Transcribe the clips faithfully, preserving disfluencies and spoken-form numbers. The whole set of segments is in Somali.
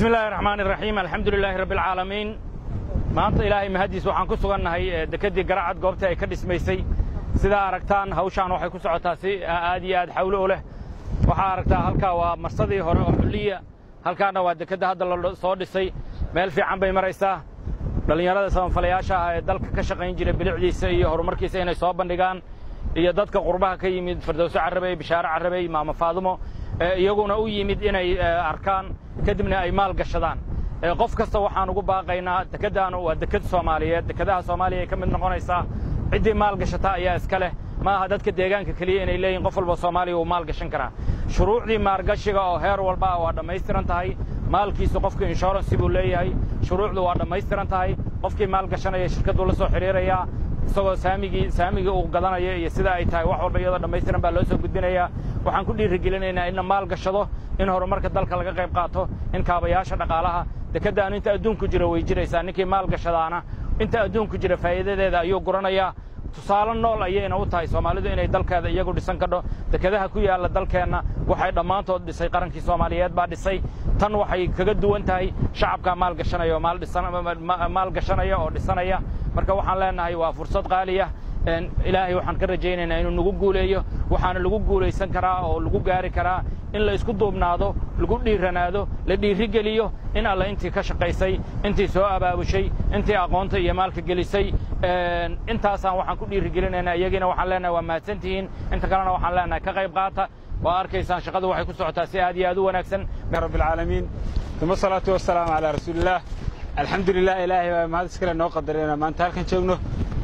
بسم الله الرحمن الرحيم الحمد لله رب العالمين maanta ilaahay mahadiis waxaan ku sugannahay dekadii garacad goobta ay ka dhismaysay sida aragtaan hawshan waxay ku socotaa si aad iyo aad xawlo u leh waxa aragtaa halka waa marsadii hore oo xuliya halkaana waa dekada hadda la soo dhisay meel fiican bay maraysaa dhalinyarada samafalayaasha ah ee dalka ka shaqayn jiray bilicdiisa iyo horumarkiisa inay soo bandhigaan iyo dadka qurbaha ka yimid Firdawsi Carabay Bishaara Carabay Maama Faadimo iyaguna u yimid inay arkaan kadibna ay maal gashadaan qof kasta waxaan ugu baaqaynaa dekadaan waa dekad Soomaaliyeed dekadaha Soomaaliya ay ka mid noqonaysaa cidii maal gashata ayaa iska leh ma aha dadka deegaanka kaliya inay leeyihiin qof walba Soomaaliya uu maal gashan kara shuruucdii maalgashiga oo heer walba waa dhameystiran tahay maalkiisu qofka insurance buu leeyahay shuruucdu waa dhameystiran tahay qofkii maal gashanaya shirkadu la soo xiriiraya isagoo saamigi saamiga uu gadanaya iyo sida ay tahay wax walba iyadoo dhameystiran baa loo soo gudbinaya waxaan ku dhiirigelinaynaa in maal gashado in horumarka dalka laga qayb qaato in kaabayaasha dhaqaalaha dekadaan inta adduunku jira way jiraysaa ninkii maal gashadaana inta adduunku jira faa'iidadeeda ayuu guranaya tusaale nool ayayna u tahay Soomaalidu inay dalkeeda iyagu dhisan kadho dekadaha ku yaala dalkeena waxay dhamaantood dhisay qarankii Soomaaliyeed baa dhisay tan waxay kaga duwan tahay shacabka maal gashanayo maal dhisan maal gashanaya oo dhisanaya marka waxaan leenahay waa fursad qaali ah ilaahay waxaan ka rajaynaynaa inuu nagu guuleeyo waxaana lagu guuleysan karaa oo lagu gaari karaa in la isku duubnaado lagu dhiiranaado la dhiirigeliyo in alla intii ka shaqaysay intii soo abaabushay intii aqoonta iyo maalka gelisay intaasaan waxaan ku dhiirigelinaynaa iyagina waxaan leenahay waa mahadsantihiin inta kalena waxaan leenahay ka qayb qaata waa arkaysaan shaqadu waxay ku socotaa si aad iyo aad u wanaagsan rabbil caalamiin thumma salaatu wassalaam ala rasuulillah alxamdulillah ilaahay waa mahad iskale noo qadarina maanta halkan joogno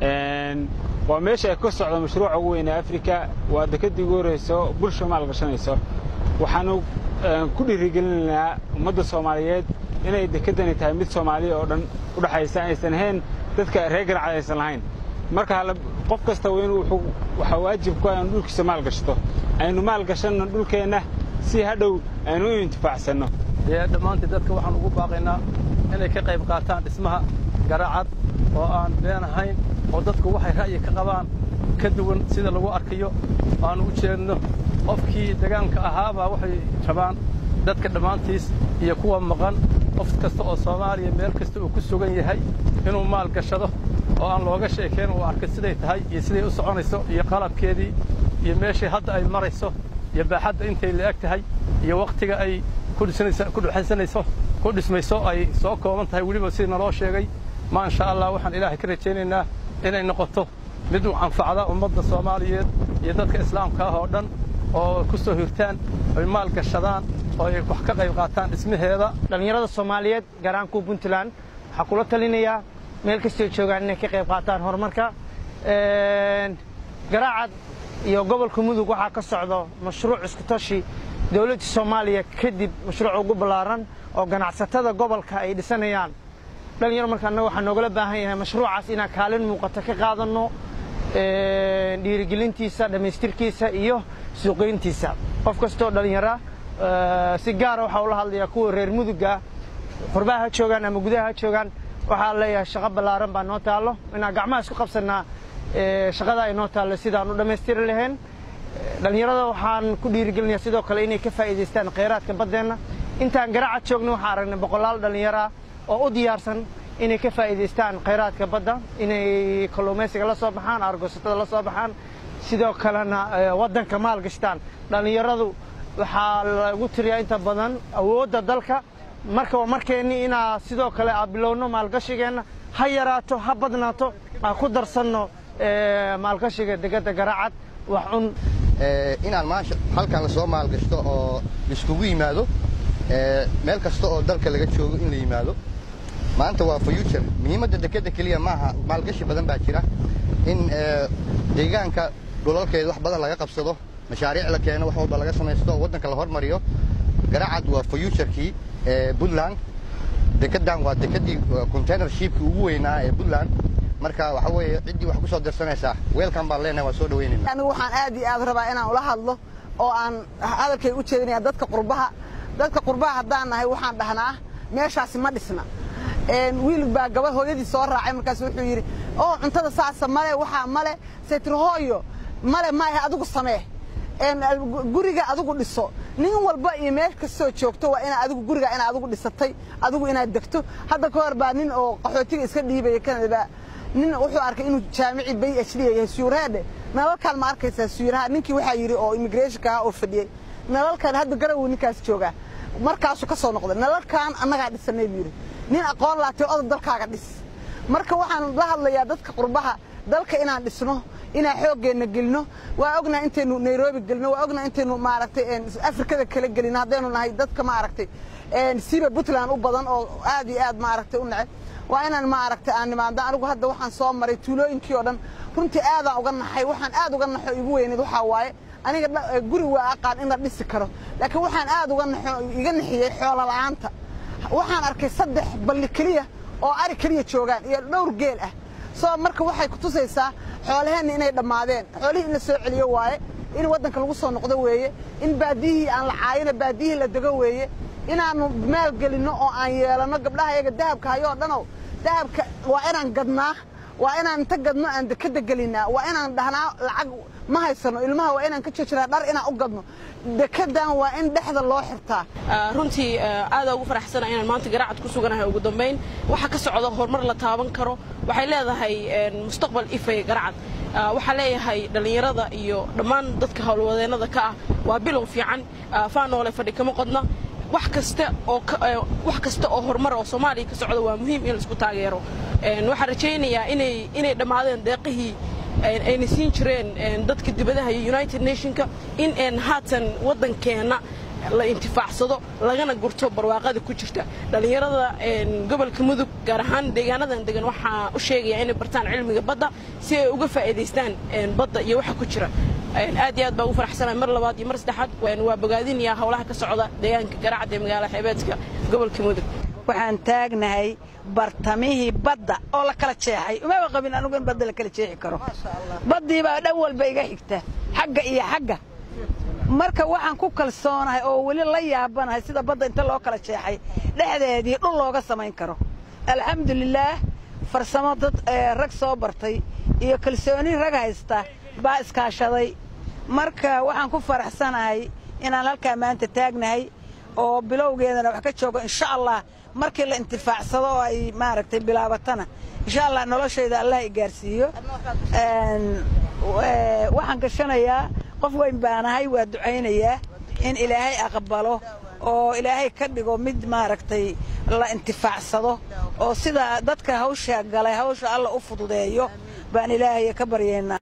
waa meesha ay ka socdo mashruuca ugu weyn ee Afrika waa dekadii ugu horeyso bulsho maal gashanayso waxaanu ku dhiirigelinaynaa ummadda Soomaaliyeed inay dekadani tahay mid Soomaaliya oo dhan u dhaxaysa aysan ahayn dadka reer Garacad aysan lahayn marka qof kasta weyn wuxuu waxa waajib ku ah in dhulkiisa maal gashto aynu maal gashanno dhulkeena si hadhow aynu u intifaacsano dhamaantii dadka waxaan ugu baaqaynaa inay ka qayb qaataan dhismaha Garacad oo aan been ahayn oo dadku waxay ra'yi ka qabaan ka duwan sida lagu arkayo aan u jeedno qofkii deegaanka ahaaba waxay rabaan dadka dhamaantiis iyo kuwa maqan qof kasta oo Soomaaliya meel kasta uu ku sugan yahay inuu maal gashado oo aan looga sheekeen oo arka siday tahay iyo siday u soconayso iyo qalabkeedii iyo meeshii hadda ay marayso iyo baaxadda intay la eg tahay iyo waqtiga ay ku dhisanayso ku dhuxansanayso ku dhismayso ay soo kooban tahay waliba sidii naloo sheegay ما شاء الله وحن إلهي كريتيننا إن نقطه مدو عن فعلا ومضى الصوماليين يدك إسلام كهودن أو كسو هيرتان المال كشدان أو يحقق يقاتان اسمه هذا لأن يرد الصوماليين جران كوبنتلان حقولة تلينيا ملك استيشوغان كيف يقاتان هرمركا جراعد يقبل كمودو وحا كسعودو مشروع اسكتوشي دولة الصومالية كدب مشروع قبلارن أو جناعسته قبل كأيد سنيان dhalinyaro markaan waxaan nooga baahan yahay mashruucaas inaan kaalin muuqato ka qaadano ee dhiirigelintiisa dhameystirkiisa iyo suuqeyntiisa qof kasto dhalinyaro si gaar ah waxa uu la hadlayaa kuwa reer muduga qurbaha joogan ama gudaha joogan waxa leeyahay shaqo balaaran baa noo taalo inaan gacmaha isku qabsanaa ee shaqada ay noo taalo sidaan u dhameystiri lahayn dhalinyarada waxaan ku dhiirigelinayaa sidoo kale inay ka faa'iideystaan kheyraadka badeena intaan Garacad joogno waxaan aragnay boqolaal dhalinyaro oo u diyaarsan inay ka faa'iideystaan kheyraadka badda inay kalluumaysiga la soo baxaan argoosatada la soo baxaan sidoo kalena wadanka maal gashtaan dhalinyaradu waxa lagu tiriyaa inta badan awoodda dalka marka markeeni ina sidoo kale abilowno maalgashigeena ha yaraato ha badnaato ku darsanno maalgashiga degada Garacad wax un inaan maasha halkan la soo maalgashto oo iskugu yimaado meel kasta oo dalka laga joogo in la yimaado maanta waa future muhiimadda dekada kaliya maaha maalgashi badan baa jira in deegaanka gobolkeeda wax badan laga qabsado mashaariic la keeno wax walba laga sameeyo wadanka la hormariyo Garacad waa future-kii ee Puntland dekadan waa dekadii container ship-kii ugu weynaa ee Puntland marka waxa weeye cidii wax ku soo dirsanaysa welcome baan leenahay waa soo dhaweynayna anigu waxaan aad iyo aad rabaa inaan ula hadlo oo aan hadalkay u jeedinayaa dadka qurbaha dadka qurbaha hadaan nahay waxaan dhahnaa meeshaasi ma dhisna een wiil baa gabadh hooyadii soo raacay markaas wuxuu yiri oo cuntada saasa male waxa male seetir hooyo male ma aha adigu samee een guriga adigu dhiso nin walba iyo meel kastoo joogto waa ina adigu guriga ina adigu dhisatay adigu inaad degto hadda ka hor baa nin oo qaxootiga iska dhiibay Canada nin wuxuu arkay inuu jaamici bay H D yahay suurade nalalkan ma arkaysaa suuraha ninkii waxa yiri oo immigration ka oo fadhiyay nalalkan hadda garaw ninkaas jooga markaas uu ka soo noqday nalalkan annaga dhisanay yiri nin aqoon laatay oo dalkaaga dhis marka waxaan la hadlayaa dadka qurbaha dalka inaan dhisno inaan xoogeena gelino waa ogna intaynu Nairobi gelino waa ogna intaynu maaragtay Afrikada kala gelino hadaynu nahay dadka maaragtay een siiba Puntland u badan oo aad iyo aad maaragtay u nacay waa inaan maaragtay aan nimaado anigu hadda waxaan soo maray tuulooyinkii oo dhan runtii aad aan uga naxay waxaan aad uga naxo igu weynayd waxa waaye aniga guri waa aqaan in la dhisi karo laakiin waxaan aad uga naxo iga naxiyay xoolo la'aanta waxaan arkay saddex balli kaliya oo ari kaliya joogan iyo dhowr geel ah soo marka waxay ku tusaysaa xoolaheena inay dhamaadeen xoolihii in la soo celiyo waaye in wadanka lagu soo noqdo weeye in baadiyihii aan la caayina baadiyihii la dago weeye inaanu maal gelino oo aan yeelano gabdhaha iyaga dahabka hayo dhanow dahabka waa inaan gadnaa waa inaan inta gadno aan dekada gelinaa waa inaan dhahnaa lacag ma haysano ilmaha waa inaan ka joojiraa dhar inaan u gadno dekadan waa in dhexda loo xirtaa runtii aad ugu faraxsana inaan maanta Garaacad ku suganahay ugu dambeyn waxa ka socdo horumar la taaban karo waxay leedahay mustaqbal ifay Garaacad waxa leeyahay dhalinyarada iyo dhammaan dadka hawlwadeenada ka ah waa bilow fiican faanoole fadhi kama qodna wax kasta oo wax kasta oo horumar oo Soomaaliya ka socdo waa muhiim in la isku taageero een waxa rajaynayaa inay inay dhamaadeen deeqihii ayna siin jireen dadka dibadaha United Nationska in aan haatan wadankeena la intifaacsado lagana gurto barwaaqada ku jirta dhalinyarada gobolka Mudug gaar ahaan deegaanadan degan waxa u sheegaya inay bartaan cilmiga badda si ay uga faa'iideystaan badda iyo waxa ku jira aad iyo aad baa u faraxsanahay mar labaad iyo mar saddexaad waa bogaadinaya hawlaha ka socda deegaanka Garaacad ee magaalada xeebeedka gobolka Mudug waxaan taagnahay bartamihii badda oo la kala jeexay uma qabin anigu in badda la kala jeexi karo baddii baa dhan walba iga xigta xagga iyo xagga marka waxaan ku kalsoonahay oo wali la yaabanahay sida badda inta loo kala jeexay dhexdeedii dhul looga samayn karo alxamdulillaah farsamo dad rag soo bartay iyo kalsooni rag haysta baa iskaashaday marka waxaan ku faraxsanahay inaan halka maanta taagnahay oo bilowgeedana wax ka joogo insha Allah markii la intifaacsado oo ay maaragtay bilaabatana insha Allah noloshayda Allah i gaarsiiyo een waxaan gashanayaa qof weyn baanahay waa duceynayaa in Ilaahay aqbalo oo Ilaahay ka dhigo mid maaragtay la intifaacsado oo sida dadka hawsha galay hawsha Allah u fududeeyo baan Ilaahay ka baryeena